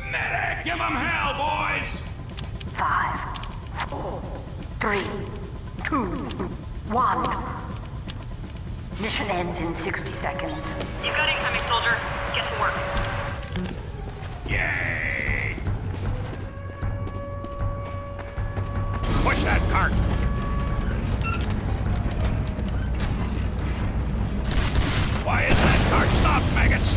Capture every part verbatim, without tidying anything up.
Medic! Give them hell, boys! Five, four, three, two, one. Mission ends in sixty seconds. You've got incoming, soldier. Get to work. Yay! Push that cart! Why is that cart stopped, maggots?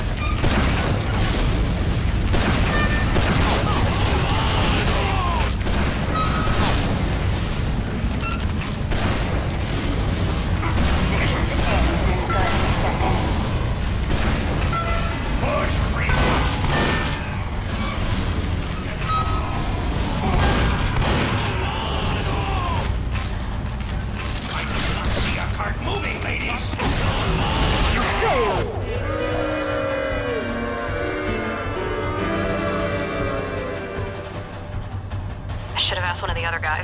One of the other guys.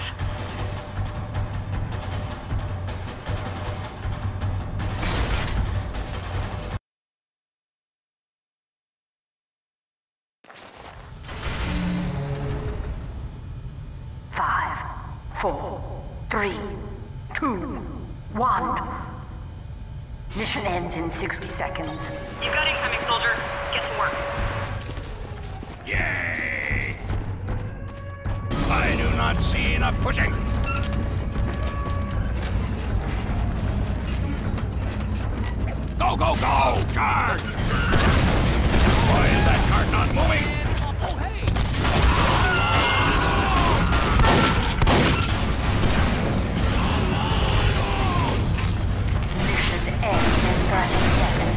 Five, four, three, two, one. Mission ends in sixty seconds. You've got incoming, soldier. Get to work. Yay! I do not see enough pushing. Go, go, go! Charge! Why is that cart not moving? Oh, hey! Mission ends in thirty seconds.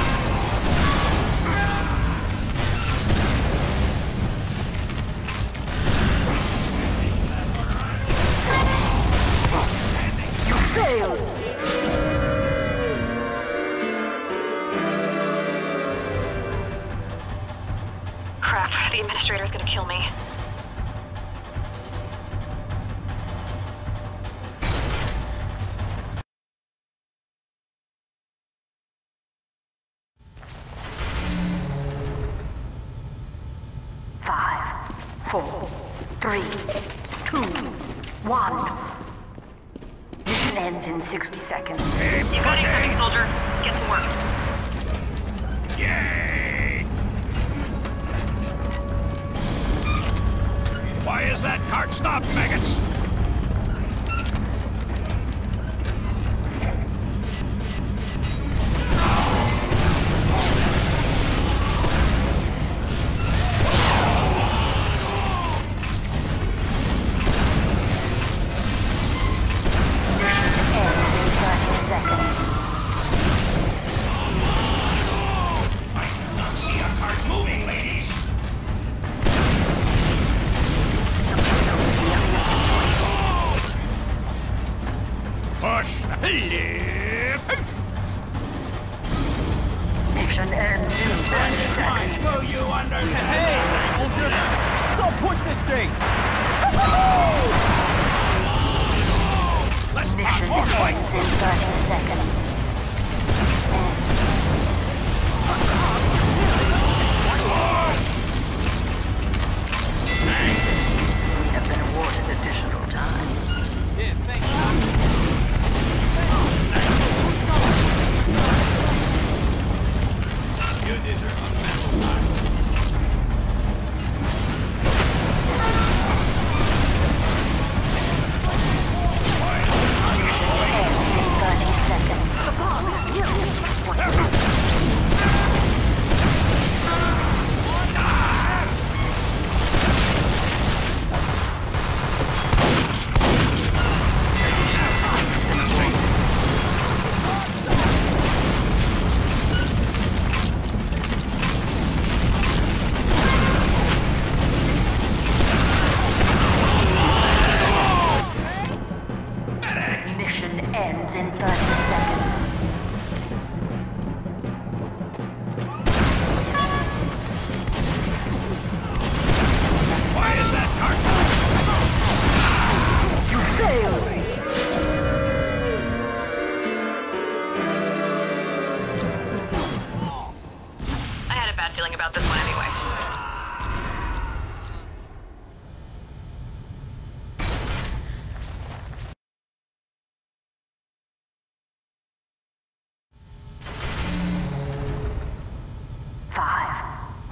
Failed. Crap, the administrator's gonna kill me. Five, four, three, two, one. Mission ends in sixty seconds. Keep You've got incoming, pushing! soldier. Get to work. Yay! Why is that cart stopped, maggots? Mission ends in thirty seconds. Will you understand? Hey! Don't push this thing! Let's pop Mission more ends points! in thirty seconds. We have been awarded additional time. Yeah, thanks. You deserve a battle time.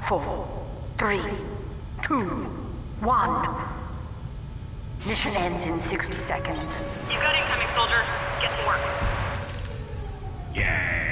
four, three, two, one. Mission ends in sixty seconds. You've got incoming, soldier. Get to work. Yeah!